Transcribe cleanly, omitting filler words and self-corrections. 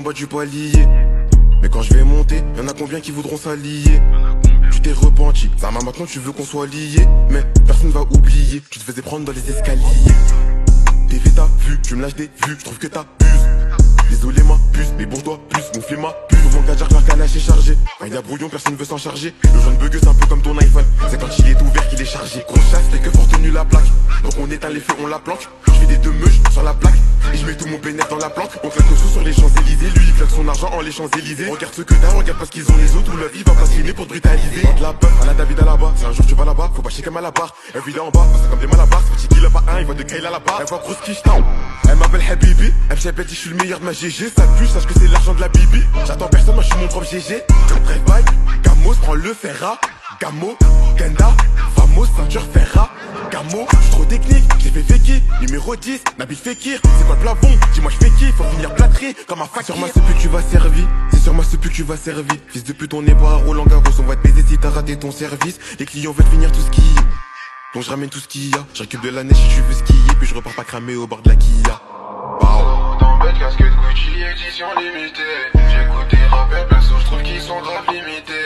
en bas du palier. Mais quand je vais monter, y'en a combien qui voudront s'allier? Tu t'es repenti, ça m'a maintenant tu veux qu'on soit liés. Mais personne va oublier, tu te faisais prendre dans les escaliers. TV t'as vu, tu me lâches des vues, je trouve que t'abuses. Désolé ma puce, mais pour toi plus, gonfler ma puce. Souvent gadget, leur calage est chargé. Quand il y a brouillon, personne veut s'en charger. Le jaune bug c'est un peu comme ton iPhone. C'est quand il est ouvert qu'il est chargé. Grosse chasse, c'est que fort tenu la plaque. Donc on éteint les feux, on la planque. Je fais des deux meuches sur la plaque. Et je mets tout mon bénéfice dans la planque. On claque le sous sur les Champs-Élysées. Lui il claque son argent en les Champs-Élysées. Regarde ce que t'as, regarde pas ce qu'ils ont les autres. Où la vie va pas s'aimer pour te brutaliser. Entre la peur, à la David à la bas. Si un jour tu vas là-bas, faut pas chier comme à la barre. Elle vit là en bas, c'est comme des malabars. Petit qu'il a pas un, il voit de Kayla là-bas. Elle voit grosse quiche town. Elle m'appelle Habibi. Elle me dit je suis le meilleur de ma GG. Ça pue, sache que c'est l'argent de la bibi. J'attends personne, moi je suis mon propre GG. Travail, Gamos, prends le Ferra. Gamo, Genda, Famos, ceinture Ferra. Gamo, j'suis trop technique, j'ai fait Feki. Numéro 10, Nabil Fekir. C'est quoi le plafond? Dis-moi je fais qui? Faut finir plâtré comme un fakir. Sur moi c'est plus que tu vas servir. C'est sur moi c'est plus que tu vas servir. Fils de pute on n'est pas à Roland Garros. On va te baiser si t'as raté ton service. Les clients veulent finir tout ce qu'il y a. Donc je ramène tout ce qu'il y a. Je récupère de la neige si tu veux skier. Puis je repars pas cramer au bord de la Kia. Dans bête, casquette Gucci, édition limitée. J'écoute des rappels, perso, j'trouve qu'ils sont grave limités.